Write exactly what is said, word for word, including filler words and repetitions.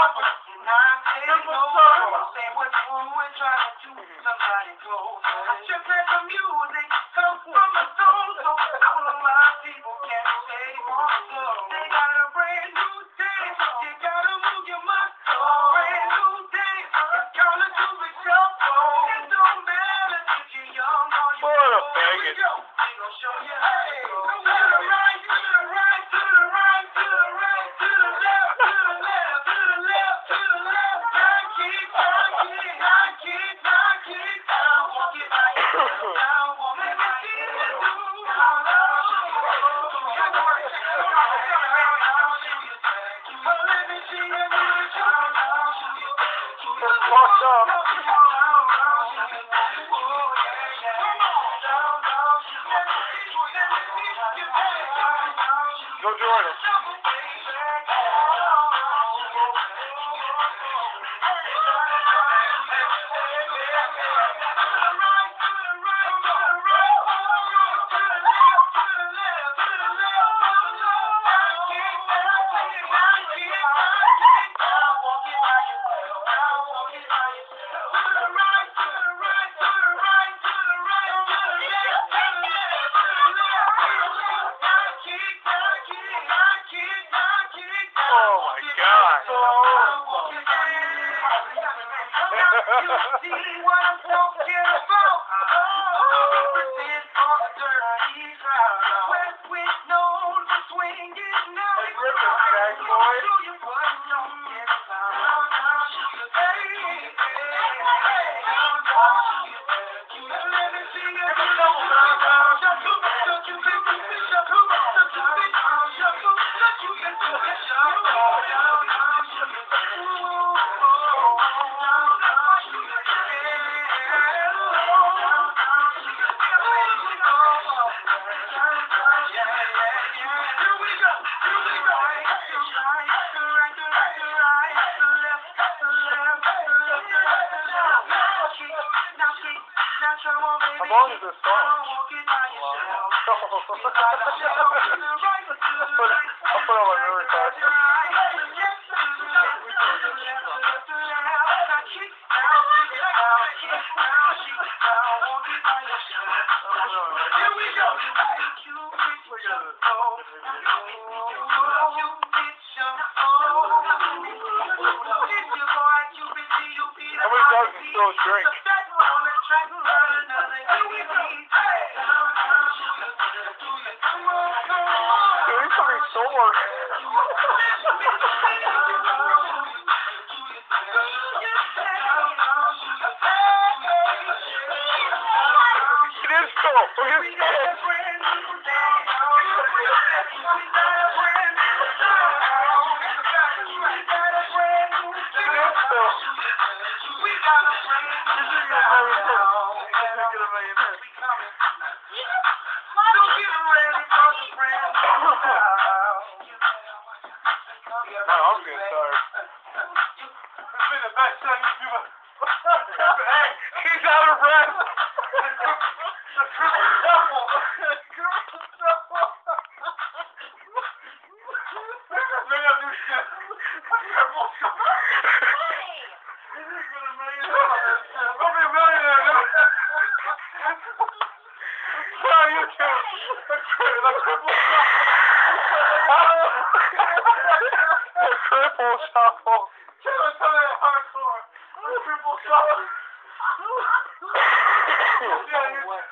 Say what you want, trying to somebody close. Just let the music come from the soul, so all of my people can stay on the floor. They got a brand new dance, you gotta move your muscle. Brand new dance, it's called a cupid shuffle. It don't matter if you're young or you're old. Here we go, we gon' show you how to go. To the right, to the right, to the right, to the right, to the left, to the left, to the left, to the left. Knock it, knock it, knock it, knock it. Now walk it by yourself. Now walk it by yourself. Now show you. Let me see you do it. Now show you. That's fucked up. Go join us. You see what I'm talking about? Oh, this on the dirty crowd. West with known for swinging now. Hey, Griffin, bag boy. Do you put some in the sound? Hey, hey, hey, let me see you do How long is this song? I'll put, I'll put on my memory card. Here we go. How many dogs can still drink? Dude, he's something sore. It is cool. Look at his head. No, I'm good, sorry. It's been the best time you've ever. Hey, he's out of breath. The triple shuffle. Triple shuffle. Made up new shit. Triple shuffle. This is gonna make it up. I'll be a millionaire, dude. On YouTube. The triple shuffle. The triple shuffle. Tell us how that hardcore. The triple shuffle. Yeah,